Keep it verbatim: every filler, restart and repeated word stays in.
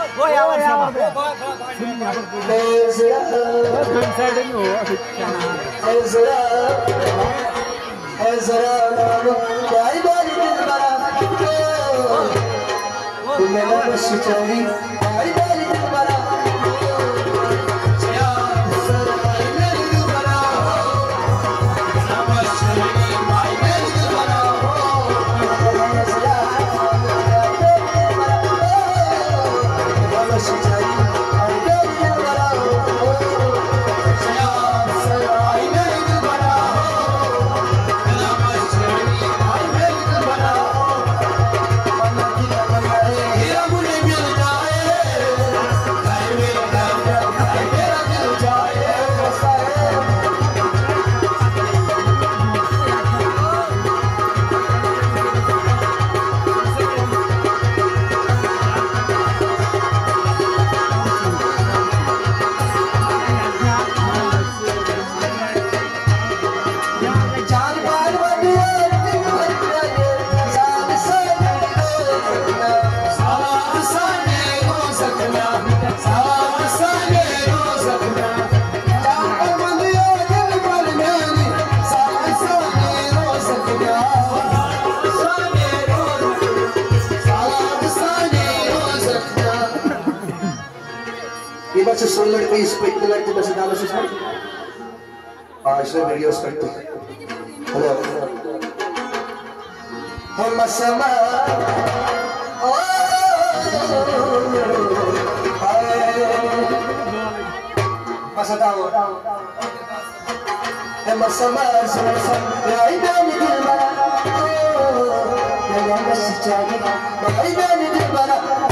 वो यावर sama. Ezra, Ezra, Ezra, Bye bye, Dilbara. Tumela bashchari, bye bye, Dilbara. बस solar पे इस पे इतना तो बस डालो से सर आज से वीडियोस करते हेलो हम समा ओ बस दाओ हम समा या इदानी दिल बरा या बस चाहे या इदानी दिल बरा